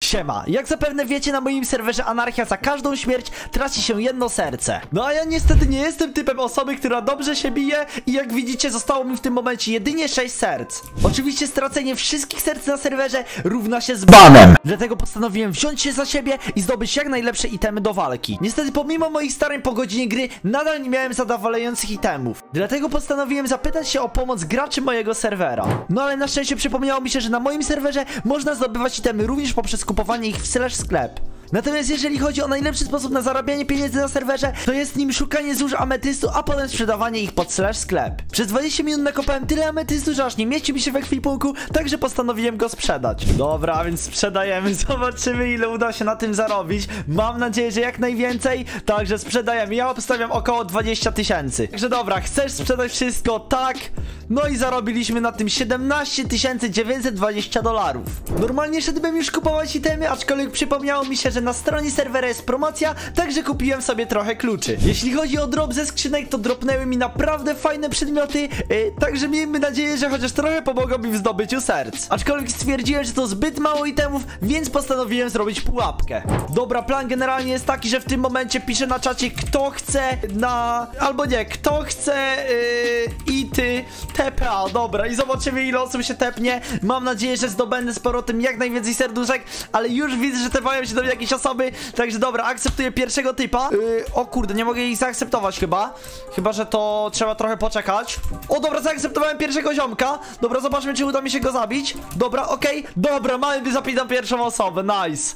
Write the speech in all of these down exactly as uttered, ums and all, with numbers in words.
Siema, jak zapewne wiecie, na moim serwerze Anarchia za każdą śmierć traci się jedno serce. No a ja niestety nie jestem typem osoby, która dobrze się bije i jak widzicie zostało mi w tym momencie jedynie sześć serc. Oczywiście stracenie wszystkich serc na serwerze równa się z banem. Dlatego postanowiłem wziąć się za siebie i zdobyć jak najlepsze itemy do walki. Niestety pomimo moich starań po godzinie gry nadal nie miałem zadowalających itemów. Dlatego postanowiłem zapytać się o pomoc graczy mojego serwera. No ale na szczęście przypomniało mi się, że na moim serwerze można zdobywać itemy również poprzez kupowanie ich w slash sklep. Natomiast jeżeli chodzi o najlepszy sposób na zarabianie pieniędzy na serwerze, to jest nim szukanie złóż ametystu, a potem sprzedawanie ich pod slash sklep. Przez dwadzieścia minut nakopałem tyle ametystu, że aż nie mieści mi się w ekwipunku, także postanowiłem go sprzedać. Dobra, więc sprzedajemy, zobaczymy ile uda się na tym zarobić. Mam nadzieję, że jak najwięcej, także sprzedajemy. Ja obstawiam około dwadzieścia tysięcy. Także dobra, chcesz sprzedać wszystko? Tak. No i zarobiliśmy na tym siedemnaście tysięcy dziewięćset dwadzieścia dolarów. Normalnie szedłbym już kupować itemy, aczkolwiek przypomniało mi się, że na stronie serwera jest promocja, także kupiłem sobie trochę kluczy. Jeśli chodzi o drop ze skrzynek, to dropnęły mi naprawdę fajne przedmioty, yy, także miejmy nadzieję, że chociaż trochę pomogą mi w zdobyciu serc. Aczkolwiek stwierdziłem, że to zbyt mało itemów, więc postanowiłem zrobić pułapkę. Dobra, plan generalnie jest taki, że w tym momencie piszę na czacie, kto chce na... albo nie, kto chce yy, ity T P A, dobra, i zobaczymy ile osób się tepnie. Mam nadzieję, że zdobędę z powrotem jak najwięcej serduszek, ale już widzę, że tepają się do mnie jakieś osoby, także dobra, akceptuję pierwszego typa. Yy, o kurde, nie mogę ich zaakceptować chyba. Chyba, że to trzeba trochę poczekać. O dobra, zaakceptowałem pierwszego ziomka. Dobra, zobaczmy, czy uda mi się go zabić. Dobra, okej, okay. Dobra, mamy zabić na pierwszą osobę, nice.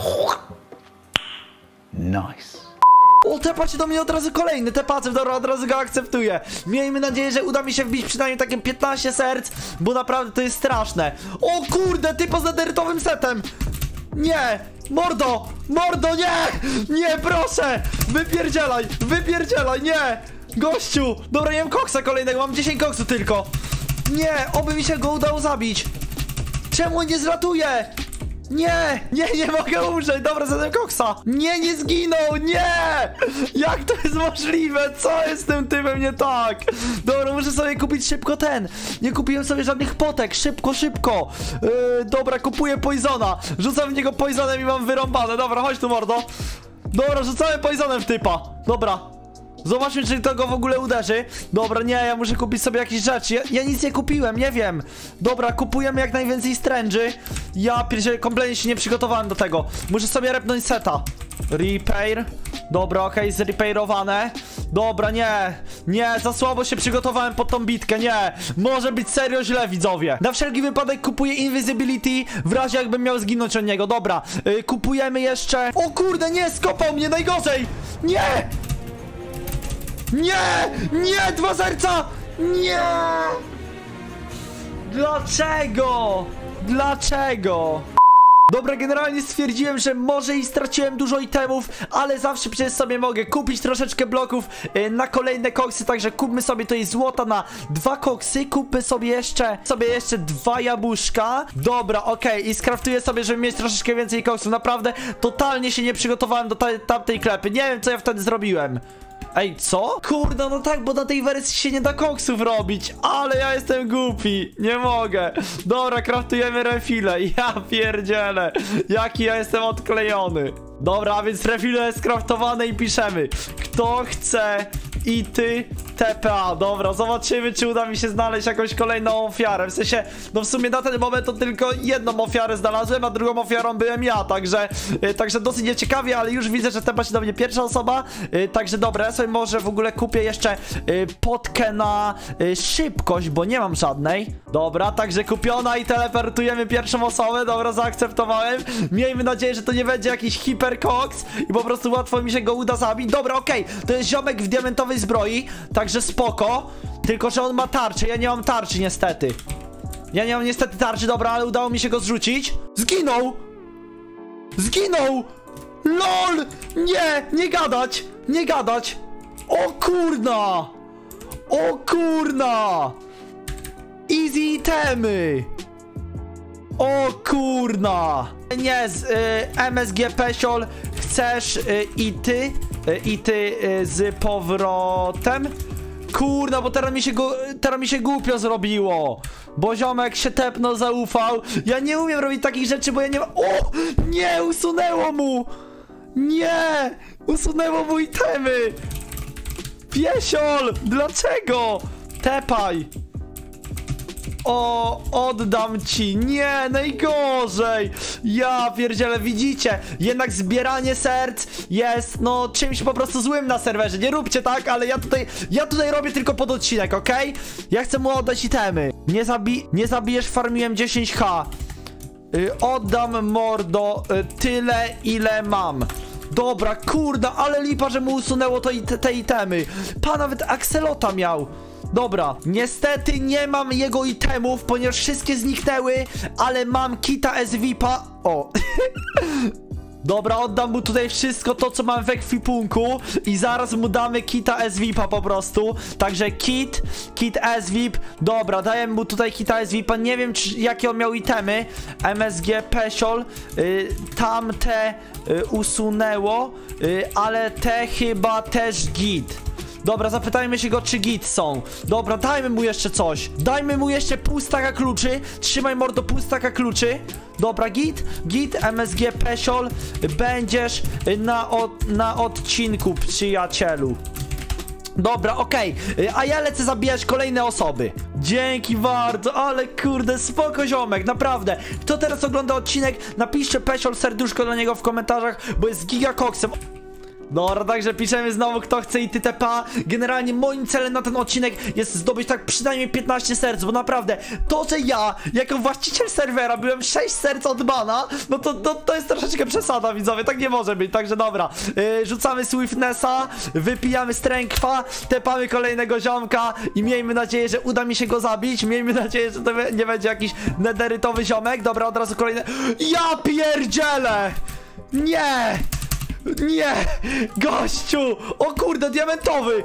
Nice. O, tepa się do mnie od razu kolejny, tepacem, dobra, od razu go akceptuję. Miejmy nadzieję, że uda mi się wbić przynajmniej takie piętnaście serc, bo naprawdę to jest straszne. O kurde, typo z nederytowym setem. Nie, mordo, mordo, nie, nie, proszę, wypierdzielaj, wypierdzielaj, nie, gościu. Dobra, nie mam koksa kolejnego, mam dziesięć koksu tylko. Nie, oby mi się go udało zabić. Czemu nie zlatuje? Nie, nie, nie mogę umrzeć. Dobra, zadam koksa. Nie, nie zginął, nie. Jak to jest możliwe? Co jest z tym typem nie tak? Dobra, muszę sobie kupić szybko ten. Nie kupiłem sobie żadnych potek. Szybko, szybko. Yy, dobra, kupuję poisona. Rzucam w niego poisonem i mam wyrąbane. Dobra, chodź tu, mordo. Dobra, rzucamy poisonem w typa. Dobra. Zobaczmy, czy to go w ogóle uderzy. Dobra, nie, ja muszę kupić sobie jakieś rzeczy. Ja, ja nic nie kupiłem, nie wiem. Dobra, kupujemy jak najwięcej stręży. Ja pierwsze kompletnie się nie przygotowałem do tego. Muszę sobie repnąć seta. Repair. Dobra, okej, okay, zrepairowane. Dobra, nie, nie, za słabo się przygotowałem pod tą bitkę, nie. Może być serio źle, widzowie. Na wszelki wypadek kupuję invisibility, w razie jakbym miał zginąć od niego. Dobra, yy, kupujemy jeszcze. O kurde, nie, skopał mnie, najgorzej. Nie! Nie! Nie! Dwa serca! Nie! Dlaczego? Dlaczego? Dobra, generalnie stwierdziłem, że może i straciłem dużo itemów, ale zawsze przecież sobie mogę kupić troszeczkę bloków yy, na kolejne koksy, także kupmy sobie tutaj złota na dwa koksy, kupmy sobie jeszcze sobie jeszcze dwa jabłuszka. Dobra, okej, okay. I skraftuję sobie, żeby mieć troszeczkę więcej koksów. Naprawdę totalnie się nie przygotowałem do tamtej klepy. Nie wiem, co ja wtedy zrobiłem. Ej, co? Kurde, no tak, bo na tej wersji się nie da koksów robić. Ale ja jestem głupi, nie mogę. Dobra, kraftujemy refile. Ja pierdzielę, jaki ja jestem odklejony. Dobra, a więc refile jest skraftowane i piszemy, kto chce ity T P A. Dobra, zobaczymy, czy uda mi się znaleźć jakąś kolejną ofiarę. W sensie, no w sumie na ten moment to tylko jedną ofiarę znalazłem, a drugą ofiarą byłem ja, także yy, także dosyć nieciekawie, ale już widzę, że tepa się do mnie pierwsza osoba, yy, także dobra, ja sobie może w ogóle kupię jeszcze yy, potkę na yy, szybkość, bo nie mam żadnej. Dobra, także kupiona i teleportujemy pierwszą osobę. Dobra, zaakceptowałem. Miejmy nadzieję, że to nie będzie jakiś hiperkoks i po prostu łatwo mi się go uda zabić. Dobra, okej, okay. To jest ziomek w diamentowej zbroi, także spoko. Tylko że on ma tarczę, ja nie mam tarczy niestety. Ja nie mam niestety tarczy, dobra, ale udało mi się go zrzucić. Zginął! Zginął! LOL! Nie, nie gadać! Nie gadać! O kurna! O kurna! Easy itemy! O kurna! Nie, z y, M S G Pesiol chcesz y, i ty, y, i ty y, z powrotem? Kurna, bo teraz mi się go, teraz mi się głupio zrobiło. Bo ziomek się tepno zaufał. Ja nie umiem robić takich rzeczy, bo ja nie mam... O! Nie! Usunęło mu! Nie! Usunęło mu itemy! Piesiol! Dlaczego? Tepaj! O, oddam ci. Nie, najgorzej. Ja pierdzielę, widzicie? Jednak zbieranie serc jest, no, czymś po prostu złym na serwerze. Nie róbcie tak, ale ja tutaj, ja tutaj robię tylko pod odcinek, okej? Okay? Ja chcę mu oddać itemy. Nie zabi, nie zabijesz, farmiłem dziesięć H. Yy, oddam, mordo, yy, tyle, ile mam. Dobra, kurde, ale lipa, że mu usunęło to i te, te itemy. Pan nawet Axelota miał. Dobra, niestety nie mam jego itemów, ponieważ wszystkie zniknęły, ale mam kita S V I P-a. O. Dobra, oddam mu tutaj wszystko to, co mam w ekwipunku i zaraz mu damy kita S V I P-a po prostu. Także kit, kit S V I P. Dobra, daję mu tutaj kita S V I P-a. Nie wiem, czy, jakie on miał itemy. M S G, Pesiol. Yy, tamte yy, usunęło, yy, ale te chyba też git. Dobra, zapytajmy się go, czy git są. Dobra, dajmy mu jeszcze coś. Dajmy mu jeszcze pół staka kluczy. Trzymaj, mordo, pół staka kluczy. Dobra, git, git, M S G, Pesiol. Będziesz na, od, na odcinku, przyjacielu. Dobra, okej, okay. A ja lecę zabijać kolejne osoby. Dzięki bardzo, ale kurde, spoko ziomek, naprawdę. Kto teraz ogląda odcinek, napiszcie Pesiol serduszko dla niego w komentarzach, bo jest gigakoksem. Dobra, także piszemy znowu, kto chce i T T P. Generalnie moim celem na ten odcinek jest zdobyć tak przynajmniej piętnaście serc, bo naprawdę to, że ja jako właściciel serwera byłem sześć serc od bana, no to, to, to jest troszeczkę przesada, widzowie, tak nie może być. Także dobra, yy, rzucamy Swiftnessa, wypijamy Strength'a, tepamy kolejnego ziomka i miejmy nadzieję, że uda mi się go zabić. Miejmy nadzieję, że to nie będzie jakiś nederytowy ziomek. Dobra, od razu kolejny. Ja pierdzielę! Nie! Nie! Gościu! O kurde, diamentowy!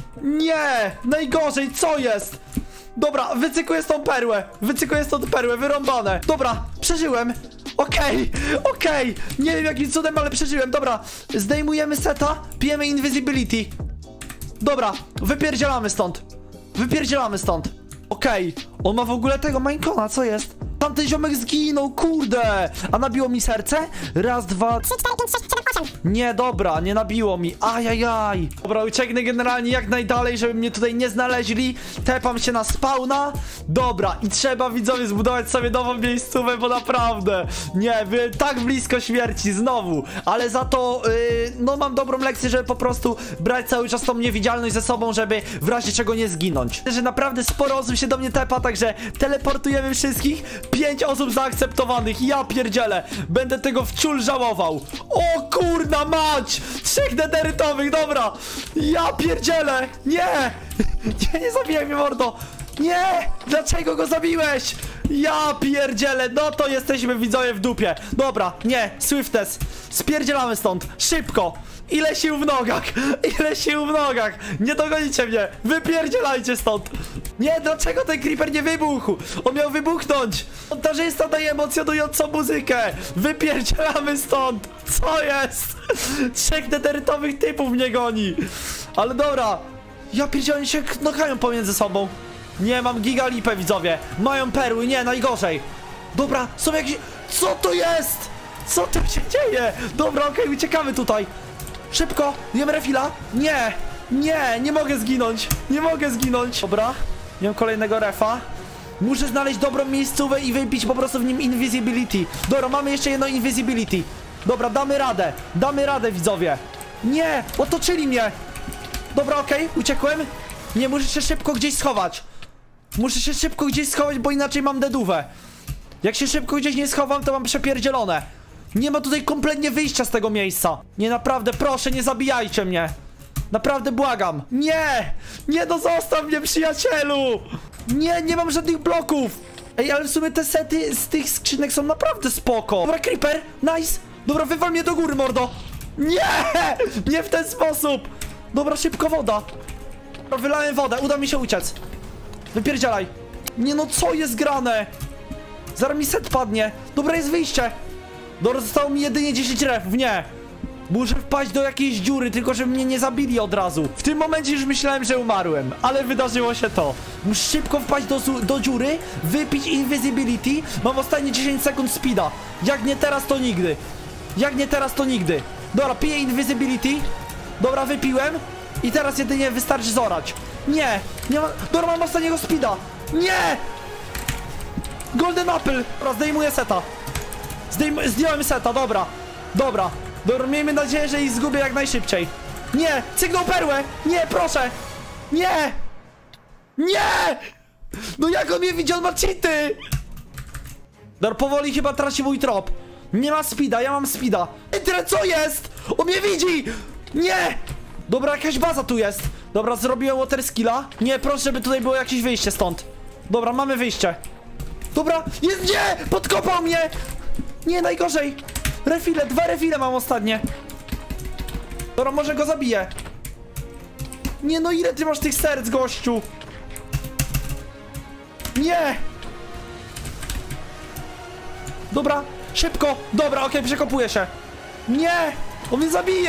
Nie! Najgorzej, co jest? Dobra, wycykuję stąd perłę. Wycykuję stąd perłę, wyrąbane. Dobra, przeżyłem. Okej, okay, okej. Okay. Nie wiem jakim cudem, ale przeżyłem. Dobra, zdejmujemy seta, pijemy invisibility. Dobra, wypierdzielamy stąd. Wypierdzielamy stąd. Okej, okay. On ma w ogóle tego Minecona, co jest? Tamten ziomek zginął, kurde! A nabiło mi serce? Raz, dwa, trzy, cztery, pięć, sześć, siedem, osiem. Nie, dobra, nie nabiło mi. Ajajaj. Dobra, ucieknę generalnie jak najdalej, żeby mnie tutaj nie znaleźli. Tepam się na spawna. Dobra, i trzeba, widzowie, zbudować sobie nową miejscówę, bo naprawdę, nie, byłem tak blisko śmierci znowu. Ale za to, yy, no mam dobrą lekcję, żeby po prostu brać cały czas tą niewidzialność ze sobą, żeby w razie czego nie zginąć. Że naprawdę sporo osób się do mnie tepa, także teleportujemy wszystkich. Pięć osób zaakceptowanych, ja pierdzielę. Będę tego wciul żałował. O kurna mać! Trzech nederytowych, dobra. Ja pierdzielę. Nie! Nie, nie zabijaj mnie, mordo. Nie! Dlaczego go zabiłeś? Ja pierdzielę, no to jesteśmy, widzowie, w dupie. Dobra, nie, Swiftness. Spierdzielamy stąd, szybko. Ile sił w nogach, ile sił w nogach. Nie dogonicie mnie, wypierdzielajcie stąd. Nie, dlaczego ten creeper nie wybuchł? On miał wybuchnąć. Montażysta daje emocjonującą muzykę. Wypierdzielamy stąd. Co jest? Trzech nederytowych typów mnie goni. Ale dobra. Ja pierdzielę, oni się knokają pomiędzy sobą. Nie, mam gigalipę, widzowie. Mają perły, nie, najgorzej. Dobra, są jakieś... Co to jest? Co tu się dzieje? Dobra, okej, okay, uciekamy tutaj. Szybko, jem refila. Nie, nie, nie mogę zginąć. Nie mogę zginąć. Dobra, jem kolejnego refa. Muszę znaleźć dobrą miejscówę i wypić po prostu w nim invisibility. Dobra, mamy jeszcze jedno invisibility. Dobra, damy radę. Damy radę, widzowie. Nie, otoczyli mnie. Dobra, okej, okay, uciekłem. Nie, muszę się szybko gdzieś schować. Muszę się szybko gdzieś schować, bo inaczej mam dedówę. Jak się szybko gdzieś nie schowam, to mam przepierdzielone. Nie ma tutaj kompletnie wyjścia z tego miejsca. Nie, naprawdę, proszę, nie zabijajcie mnie. Naprawdę błagam. Nie! Nie, no zostaw mnie, przyjacielu! Nie, nie mam żadnych bloków. Ej, ale w sumie te sety z tych skrzynek są naprawdę spoko. Dobra, creeper, nice. Dobra, wywal mnie do góry, mordo. Nie! Nie w ten sposób. Dobra, szybko woda. Dobra, wylałem wodę, uda mi się uciec. Wypierdzielaj. Nie, no co jest grane? Zaraz mi set padnie. Dobra, jest wyjście. Dobra, zostało mi jedynie dziesięć refów, nie. Muszę wpaść do jakiejś dziury, tylko żeby mnie nie zabili od razu. W tym momencie już myślałem, że umarłem, ale wydarzyło się to. Muszę szybko wpaść do, do dziury, wypić invisibility. Mam ostatnie dziesięć sekund speeda. Jak nie teraz, to nigdy. Jak nie teraz, to nigdy. Dobra, piję invisibility. Dobra, wypiłem. I teraz jedynie wystarczy zorać. Nie, nie ma... Dobra, mam ostatniego speeda. Nie! Golden Apple. Dobra, zdejmuję seta. Zdejm... Zdjąłem seta, dobra. Dobra. Dobra, miejmy nadzieję, że ich zgubię jak najszybciej. Nie! Sygnał perłę! Nie, proszę! Nie! Nie! No jak on mnie widzi? On ma cheaty! Dobra, powoli chyba traci mój trop. Nie ma speeda, ja mam speeda. Tyle, co jest? On mnie widzi! Nie! Dobra, jakaś baza tu jest. Dobra, zrobiłem water skilla. Nie, proszę, żeby tutaj było jakieś wyjście stąd. Dobra, mamy wyjście. Dobra, jest, nie! Podkopał mnie! Nie, najgorzej. Refile, dwa refile mam ostatnie. Dobra, może go zabiję. Nie, no ile ty masz tych serc, gościu? Nie! Dobra, szybko. Dobra, okej, okay, przekopuję się. Nie! On mnie zabije!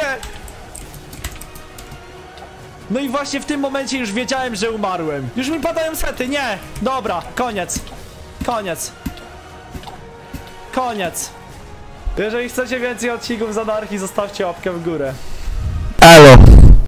No i właśnie w tym momencie już wiedziałem, że umarłem. Już mi padają sety, nie! Dobra, koniec. Koniec. Koniec. Jeżeli chcecie więcej odcinków z Anarchii, zostawcie łapkę w górę.